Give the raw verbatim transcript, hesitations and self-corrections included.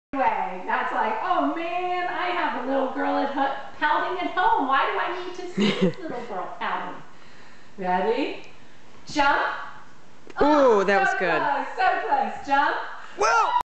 way. That's like, oh man, I have a little girl at pouting at home. Why do I need to see this little girl pouting? Ready? Jump. Ooh, Oh, that so was good. Close, so close. Jump. Whoa!